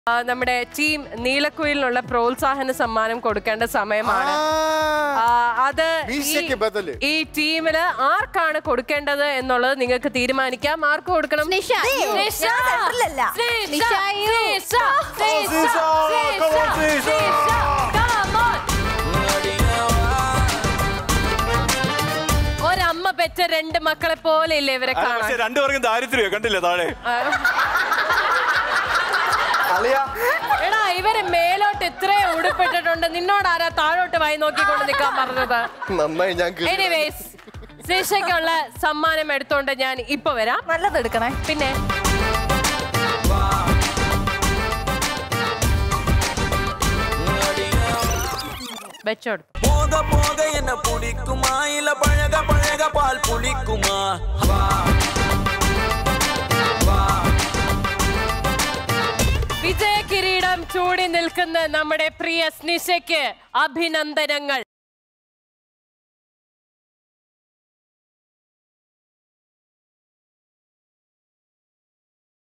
നമ്മുടെ ടീം നീലക്കുയിലിനുള്ള പ്രോത്സാഹന സമ്മാനം കൊടുക്കേണ്ട സമയമാണ്. അത് ഈ ടീമില് ആർക്കാണ് കൊടുക്കേണ്ടത് എന്നുള്ളത് നിങ്ങൾക്ക് തീരുമാനിക്കാം. ആർക്ക് കൊടുക്കണം? ഒരമ്മ പെറ്റ രണ്ട് മക്കളെ പോലെ ഇല്ലേ ഇവരെ കാണാൻ. രണ്ടുപേർക്കും ദാരിദ്ര്യ കണ്ടില്ലേ താഴെ. എടാ ഇവരെ മേലോട്ട് ഇത്രയും ഉടുപ്പിട്ടിട്ടുണ്ട്. നിന്നോട് ആരാ താഴോട്ട് വായി നോക്കിക്കൊണ്ട് നിൽക്കാൻ പറഞ്ഞത്? എനിവേസ് ശിക്ഷയ്ക്കുള്ള സമ്മാനം എടുത്തോണ്ട് ഞാൻ ഇപ്പൊ വരാം. നല്ലത് എടുക്കണേ. പിന്നെ വെച്ചോട്. വിജയ കിരീടം ചൂടി നിൽക്കുന്ന നമ്മുടെ പ്രിയ സ്നിഷയ്ക്ക് അഭിനന്ദനങ്ങൾ.